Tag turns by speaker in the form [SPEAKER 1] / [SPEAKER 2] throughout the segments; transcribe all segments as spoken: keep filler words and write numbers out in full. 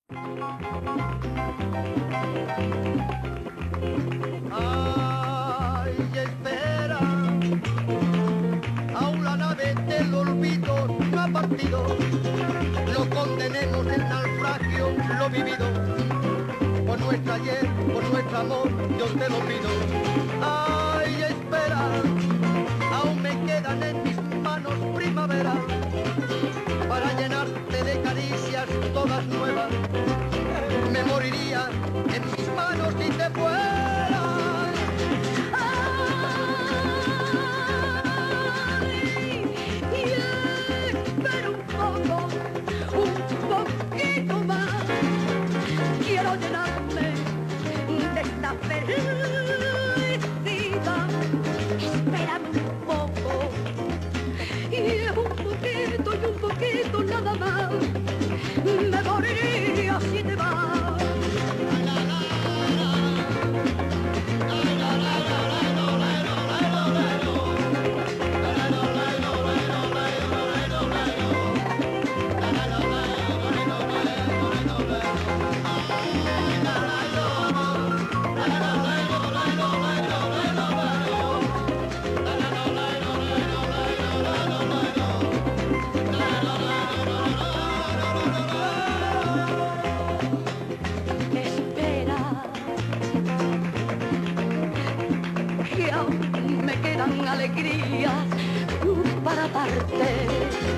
[SPEAKER 1] Ay, espera, aún la nave del olvido no ha partido, lo condenemos del naufragio lo vivido, por nuestro ayer, por nuestro amor, yo te lo pido. Ay, espera, aún me quedan en mis manos primavera, para llenarte de caricias todas nuevas, me moriría en mis manos si te fueras.
[SPEAKER 2] Ay, y espera un poco, un poquito más, quiero llenarme de esta felicidad. Espérame un poco, y un poquito, y un poquito nada más, me moriría si te vas. Me quedan alegrías para darte.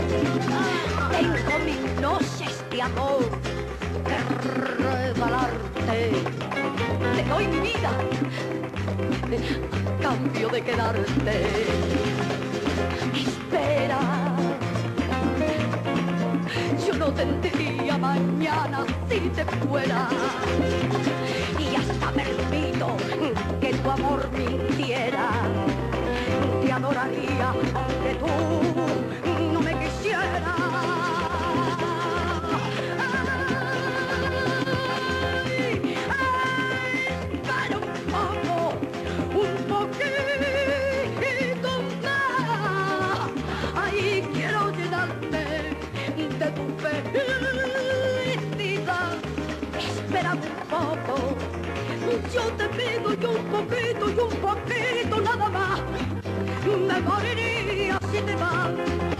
[SPEAKER 2] Tengo mil noches de amor que regalarte. Te doy mi vida a cambio de quedarte. Espera, yo no tendría mañana si te fuera. Y hasta permito que tu amor mintiera. Te adoraría aunque tú no me quisieras. Ay, ay, espera un poco, un poquito más. Ay, quiero llenarte de tu felicidad. Espera un poco, yo te pido y un poquito y un poquito nada más, me moriría si te vas.